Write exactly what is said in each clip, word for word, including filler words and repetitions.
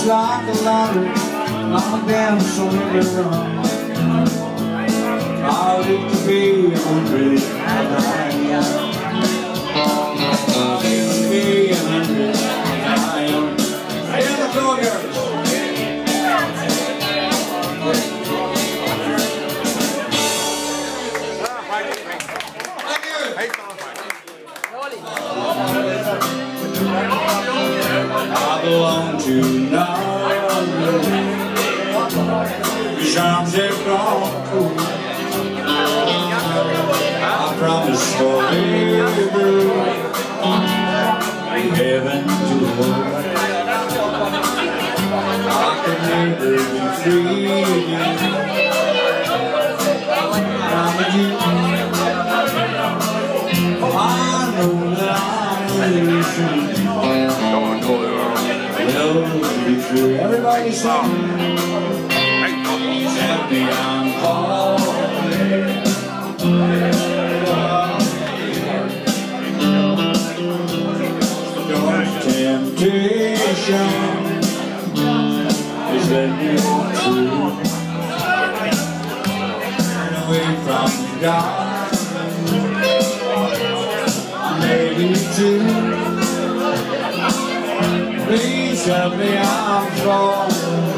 just like a ladder, long down so never run. I live to be a hundred and I am. I live to be a hundred and I am. Right in the floor, girls. I belong to none. Your charms have gone cool. I promise forever heaven to the world. I could never be free again. I'm with you. I know that I'm really free. Love to be true. Everybody sing. Tell me I'm falling. Your temptation is that you're true. Turn away from God. Maybe too. Please help me, I'm falling.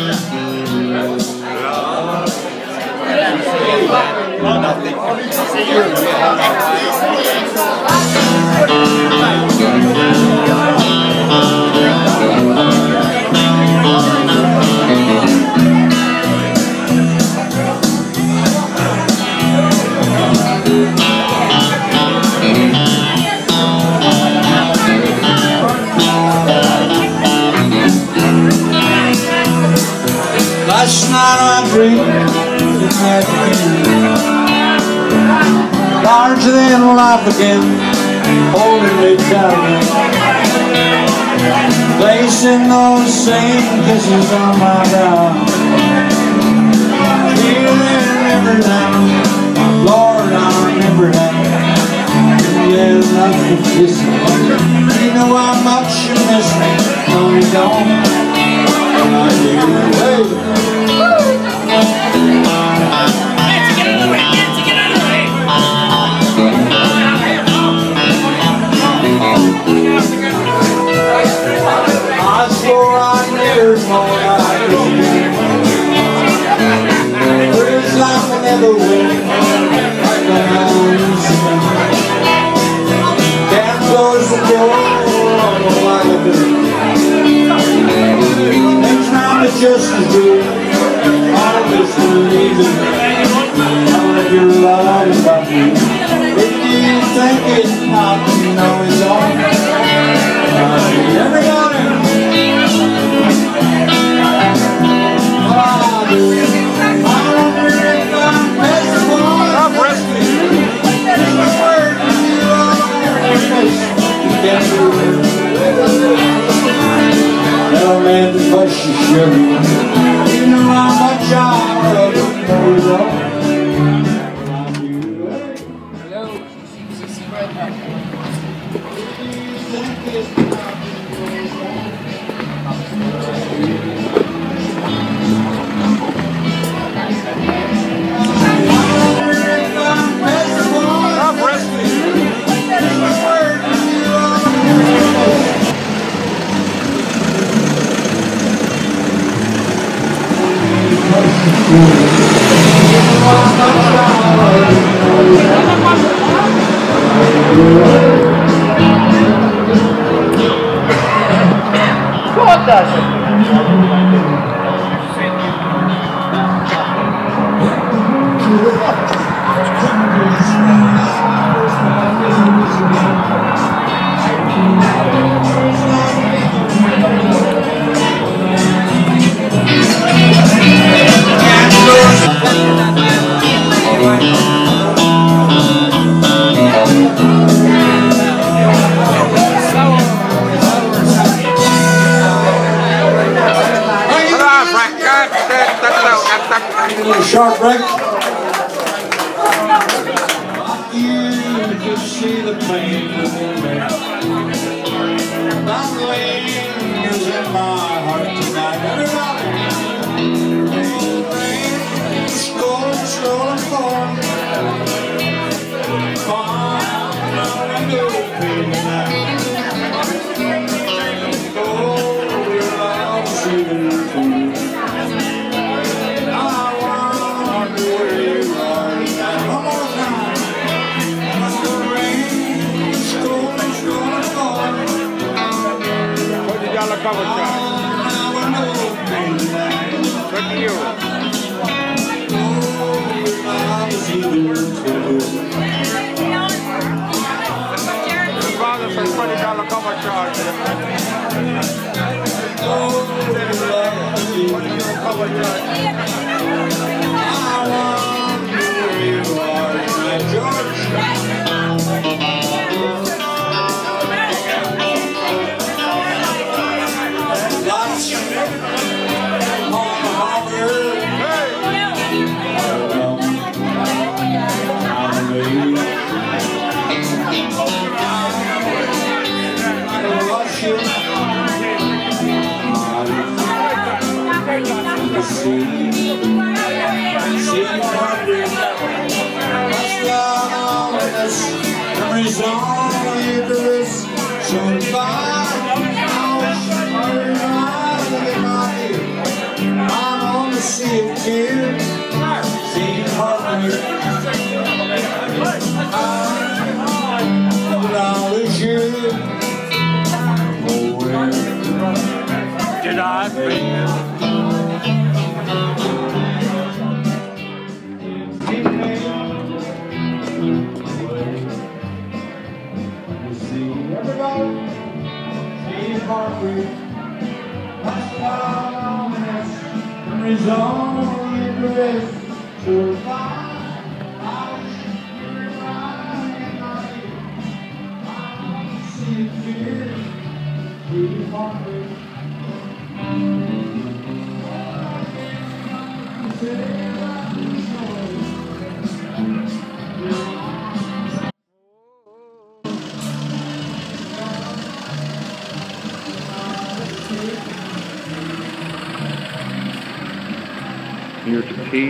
Last night I dreamed it had begun, larger than life again, holding me tight, placing those same kisses on my brow. Feeling remember now, Lord, I remember now. Yeah, nothing kissing. You know how much you miss me. No, you don't. I do. Hey. I swore I'd never know like this. First life will never win. Down goes the door like a bird. Next time it's just as good. Always believing how that you're right about me. If you think it's not, you know it's all. Everybody, I do. I wonder if I'm best one. I'm resting. This word you are your face. You can't do it. No man to push you, sugar. You know how much I love you. No, you don't. Short break. You could see the pain within me. That lingers in my heart. Memories on Eucharist, so far I'm on the sea of tears, seeing heartbreak. But I'll lose you. Oh, where did I feel? Everybody, see heartbreak. That's why I'm ominous. Memories only dress to find. I wish you were mine and not you. I want to see you here. See heartbreak. Near to tea.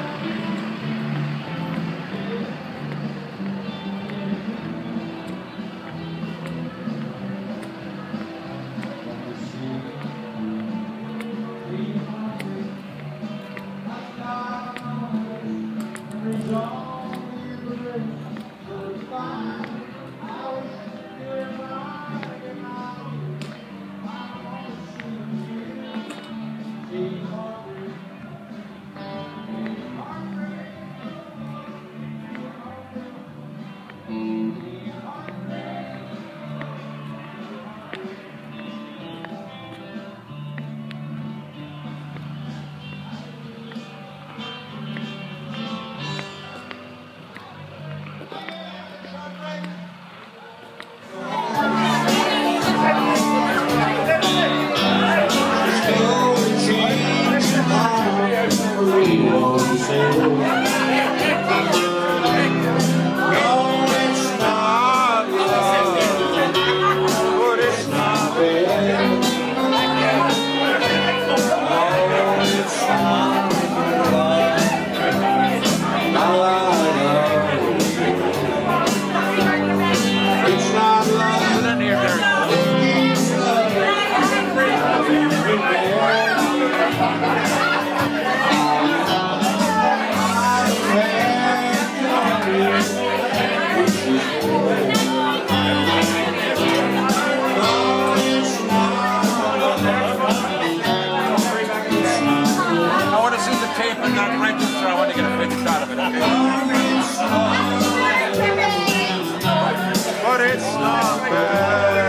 But it's not bad.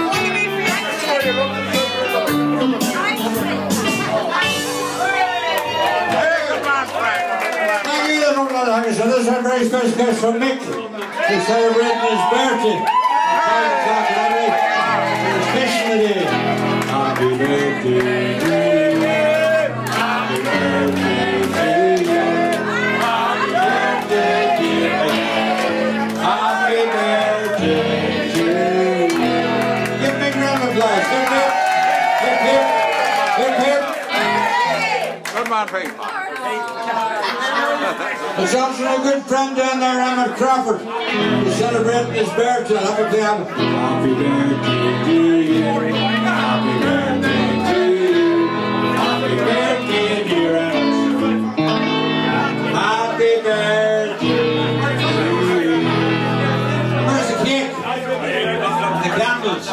Thank you, little brother. So this is a very special gift from Mick to celebrate his birthday. Happy birthday to you. Happy birthday to you. Happy birthday to you. Happy birthday to you. Give big round of applause. Hip hip. Hip hip. Hip hip. Good man, Pete. There's also a good friend down there, Emmett Crawford. He's celebrating his birthday. Happy birthday. Happy birthday to you. Happy birthday to you. Happy birthday, dear Emmett. Happy birthday to you. Where's the cake? The candles.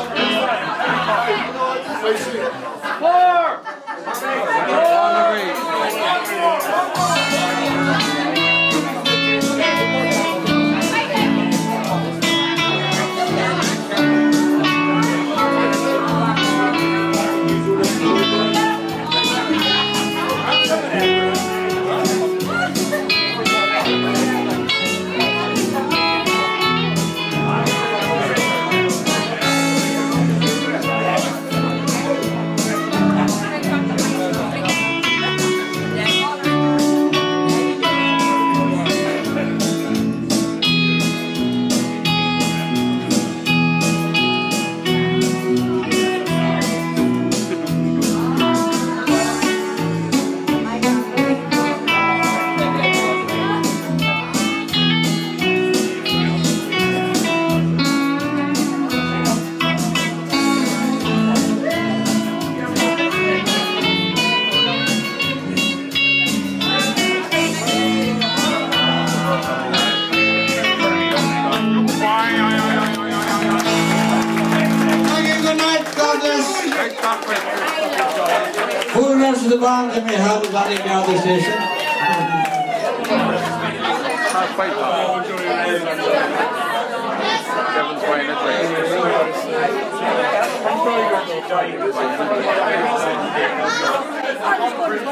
Four! Brown, give me a help with that email this station. Kevin's playing it.